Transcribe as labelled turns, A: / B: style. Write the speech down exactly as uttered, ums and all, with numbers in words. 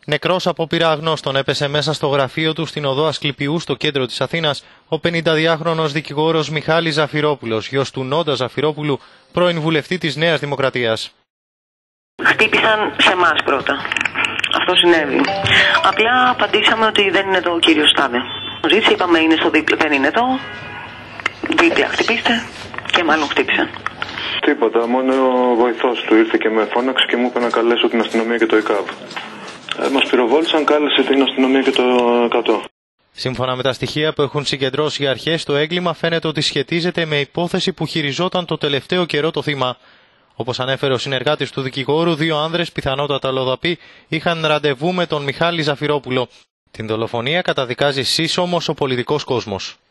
A: Νεκρός από πυρά αγνώστων έπεσε μέσα στο γραφείο του στην οδό Ασκληπιού στο κέντρο της Αθήνας ο πενηνταδυάχρονος δικηγόρος Μιχάλης Ζαφυρόπουλος, γιος του Νόντα Ζαφυρόπουλου, πρώην βουλευτή της Νέας Δημοκρατίας.
B: Χτύπησαν σε εμάς πρώτα. Αυτό συνέβη. Απλά απαντήσαμε ότι δεν είναι εδώ ο κύριος Στάδε. Ζήτησε, είπαμε είναι στο δίπλα, δεν είναι εδώ. Δίπλα χτυπήστε και μάλλον χτύπησαν.
C: Τίποτα, μόνο ο βοηθός του ήρθε και με φώναξε και μου είπε να καλέσω την αστυνομία και το ΕΚΑΒ. Ε, μας πυροβόλησαν, κάλεσε την αστυνομία και το εκατό.
A: Σύμφωνα με τα στοιχεία που έχουν συγκεντρώσει οι αρχές, το έγκλημα φαίνεται ότι σχετίζεται με υπόθεση που χειριζόταν το τελευταίο καιρό το θύμα. Όπως ανέφερε ο συνεργάτης του δικηγόρου, δύο άνδρες, πιθανότατα αλλοδαποί, είχαν ραντεβού με τον Μιχάλη Ζαφυρόπουλο. Την δολοφονία καταδικάζει σύσσωμος ο πολιτικός κόσμος.